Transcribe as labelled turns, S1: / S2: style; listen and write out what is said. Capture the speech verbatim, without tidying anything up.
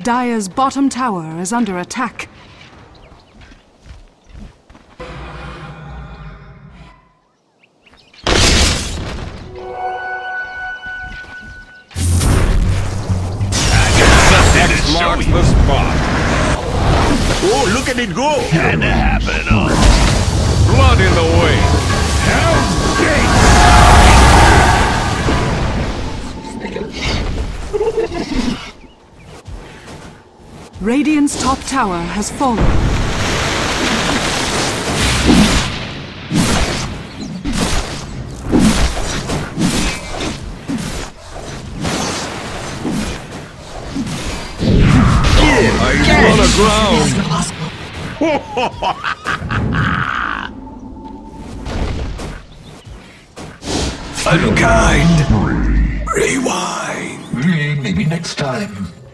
S1: Dire's bottom tower is under attack.
S2: That marks the spot.
S3: Oh, look at it go!
S2: Had to happen, huh? Blood in the way. Hell's Gate!
S1: Radiant's top tower has fallen.
S2: He's on the ground.
S4: Unkind. Rewind. Maybe next time.